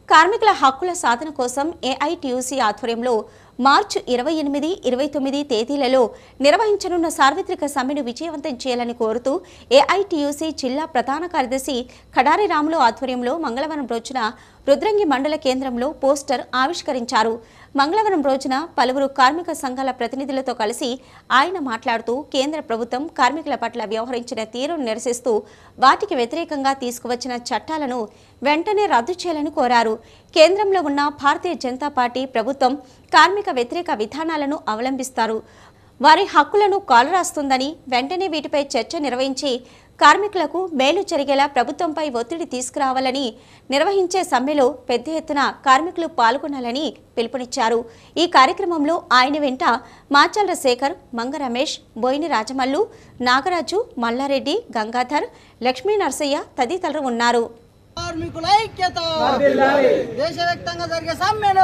కార్మికుల హక్కుల సాధన కోసం ఏఐటీయూసీ ఆధ్వర్యంలో మార్చి 28, 29 తేదీలలో నిర్వహించనున్న సార్వత్రిక సమ్మెను విజయవంతం చేయాలని కోరుతూ ఏఐటీయూసీ జిల్లా ప్రధాన కార్యదర్శి కడారి రాములు ఆధ్వర్యంలో మంగళవారం రోజున రుద్రంగి మండల కేంద్రంలో పోస్టర్ ఆవిష్కరించారు. మంగళవారం రోజున పలువురు కార్మిక సంఘాల ప్రతినిధులతో కలిసి ఆయన మాట్లాడుతూ కేంద్ర ప్రభుత్వం కార్మికుల పట్ల వ్యవహరించిన తీరును నిరసిస్తూ వాటికి వ్యతిరేకంగా తీసుకువచ్చిన చట్టాలను వెంటనే రద్దు చేయాలని కోరారు. కేంద్రంలో ఉన్న భారతీయ జనతా పార్టీ ప్రభుత్వం కార్మిక వ్యతిరేక విధానాలను అవలంబిస్తారు. వారి హక్కులను కాలరాస్తుందని, వెంటనే వీటిపై చర్చ నిర్వహించి కార్మికులకు మేలు జరిగేలా ప్రభుత్వంపై ఒత్తిడి తీసుకురావాలని నిర్వహించే సమ్మెలో పెద్ద ఎత్తున కార్మికులు పాల్గొనాలని పిలుపునిచ్చారు. ఈ కార్యక్రమంలో ఆయన వెంట మాచల్ర శేఖర్, మంగ రమేష్, బోయిని రాజమల్లు, నాగరాజు, మల్లారెడ్డి, గంగాధర్, లక్ష్మీ నరసయ్య తదితరులు ఉన్నారు. కార్మికుల ఐక్యత దేశవ్యాప్తంగా జరిగే సమ్మెను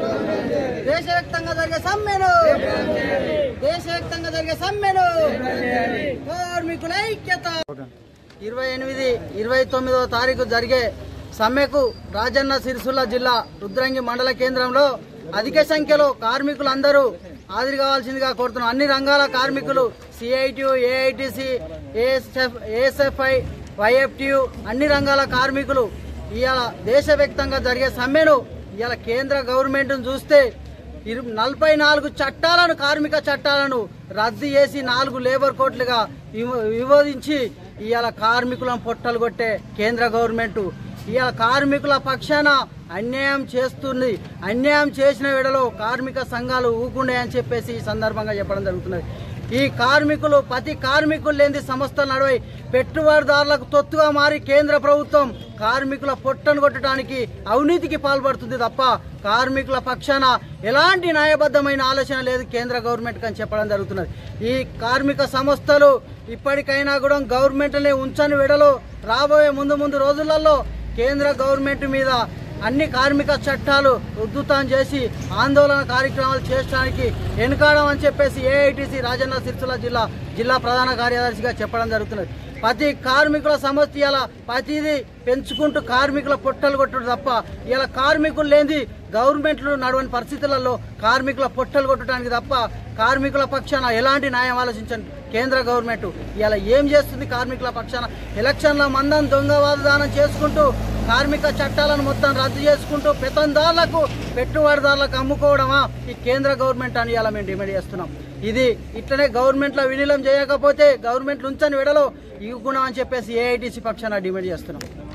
కార్మికుల ఐక్యత 28, 29వ తారీఖు జరిగే సమ్మెకు రాజన్న సిరిసిల్ల జిల్లా రుద్రంగి మండల కేంద్రంలో అధిక సంఖ్యలో కార్మికులందరూ హాజరు కావాల్సిందిగా కోరుతున్నాం. అన్ని రంగాల కార్మికులు సిఐటియు, ఏఐటిసి, ఏఎస్ఎఫ్ఐ, వైఎఫ్టియు అన్ని రంగాల కార్మికులు ఇవాళ దేశవ్యాప్తంగా జరిగే సమ్మెను ఇవాళ కేంద్ర గవర్నమెంట్ చూస్తే 44 చట్టాలను, కార్మిక చట్టాలను రద్దు చేసి 4 లేబర్ కోట్లుగా విభజించి ఇవాళ కార్మికులను పొట్టలు కొట్టే కేంద్ర గవర్నమెంట్ ఇవాళ కార్మికుల పక్షాన అన్యాయం చేస్తుంది. అన్యాయం చేసిన వేళలో కార్మిక సంఘాలు ఊకుండే అని చెప్పేసి ఈ సందర్భంగా చెప్పడం జరుగుతున్నది. ఈ కార్మికులు ప్రతి కార్మికులు లేని సంస్థలు నడవై పెట్టుబడిదారులకు తొత్తుగా మారి కేంద్ర ప్రభుత్వం కార్మికుల పొట్టను కొట్టడానికి అవినీతికి పాల్పడుతుంది తప్ప కార్మికుల పక్షాన ఎలాంటి న్యాయబద్ధమైన ఆలోచన లేదు కేంద్ర గవర్నమెంట్ అని చెప్పడం జరుగుతున్నది. ఈ కార్మిక సంస్థలు ఇప్పటికైనా కూడా గవర్నమెంట్నే ఉంచని వేళలో రాబోయే ముందు రోజులలో కేంద్ర గవర్నమెంట్ మీద అన్ని కార్మిక చట్టాలు ఉద్ధృతం చేసి ఆందోళన కార్యక్రమాలు చేయడానికి వెనుకాడమని చెప్పేసి ఏఐటీసీ రాజన్న సిరిసిల్ల జిల్లా ప్రధాన కార్యదర్శిగా చెప్పడం జరుగుతున్నది. ప్రతి కార్మికుల సమస్య ఇలా ప్రతిదీ పెంచుకుంటూ కార్మికుల పొట్టలు కొట్టడం తప్ప ఇలా కార్మికులు లేని గవర్నమెంట్లు నడవని పరిస్థితులలో కార్మికుల పొట్టలు కొట్టడానికి తప్ప కార్మికుల పక్షాన ఎలాంటి న్యాయం ఆలోచించండి కేంద్ర గవర్నమెంట్ ఇలా ఏం చేస్తుంది కార్మికుల పక్షాన? ఎలక్షన్ల మందం దొంగవాదదానం చేసుకుంటూ కార్మిక చట్టాలను మొత్తం రద్దు చేసుకుంటూ పెత్తందారులకు, పెట్టుబడిదారులకు అమ్ముకోవడమా ఈ కేంద్ర గవర్నమెంట్ అని ఇలా మేము డిమాండ్ చేస్తున్నాం. ఇది ఇట్లనే గవర్నమెంట్లో విలీనం చేయకపోతే గవర్నమెంట్ ఉంచని వెడలో ఇవ్వకుండా అని చెప్పేసి ఏఐటీసీ పక్షాన డిమాండ్ చేస్తున్నాం.